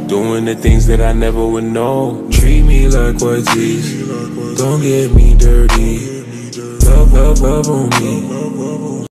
doing the things that I never would know. Treat me like white tees, don't get me dirty. Love on me.